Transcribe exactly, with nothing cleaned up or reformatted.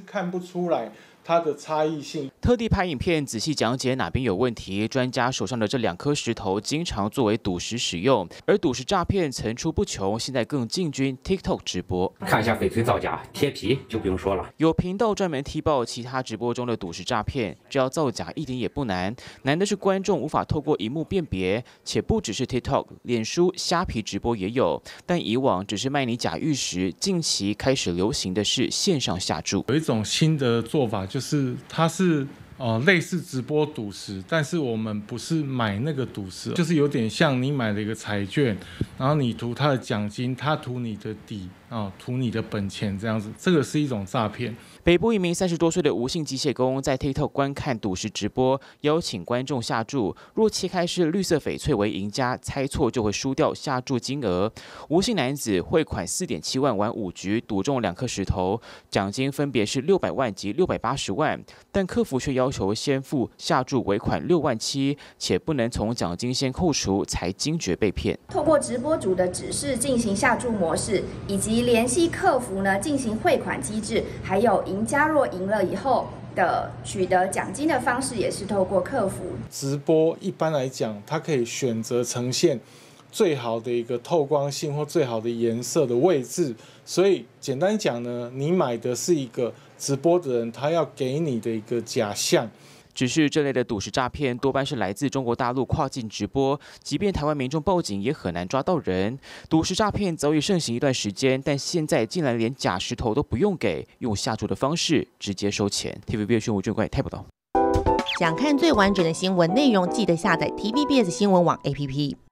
看不出来它的差异性。 特地拍影片仔细讲解哪边有问题。专家手上的这两颗石头经常作为赌石使用，而赌石诈骗层出不穷，现在更进军 TikTok 直播。 看一下翡翠造假、贴皮就不用说了。 有频道专门踢爆其他直播中的赌石诈骗，只要造假一点也不难，难的是观众无法透过荧幕辨别，且不只是 TikTok、脸书、虾皮直播也有，但以往只是卖你假玉石，近期开始流行的是线上下注。 有一种新的做法，就是它是。呃，类似直播赌石，但是我们不是买那个赌石，就是有点像你买了一个彩券，然后你图它的奖金，他图你的底啊，图你的本钱这样子，这个是一种诈骗。 北部一名三十多岁的吴姓机械工在 TikTok 观看赌石直播，邀请观众下注，若切开是绿色翡翠为赢家，猜错就会输掉下注金额。吴姓男子汇款四点七万玩五局，赌中两颗石头，奖金分别是六百万及六百八十万，但客服却要求先付下注尾款六万七，且不能从奖金先扣除，才惊觉被骗。 透过直播主的指示进行下注模式，以及联系客服呢进行汇款机制，还有赢家若赢了以后的取得奖金的方式，也是透过客服。 直播一般来讲，它可以选择呈现最好的一个透光性或最好的颜色的位置，所以简单讲呢，你买的是一个直播的人他要给你的一个假象。 只是这类的赌石诈骗多半是来自中国大陆跨境直播，即便台湾民众报警也很难抓到人。赌石诈骗早已盛行一段时间，但现在竟然连假石头都不用给，用下注的方式直接收钱。T V B S 新闻吴俊贵台报道。 想看最完整的新闻内容，记得下载 T V B S 新闻网 A P P。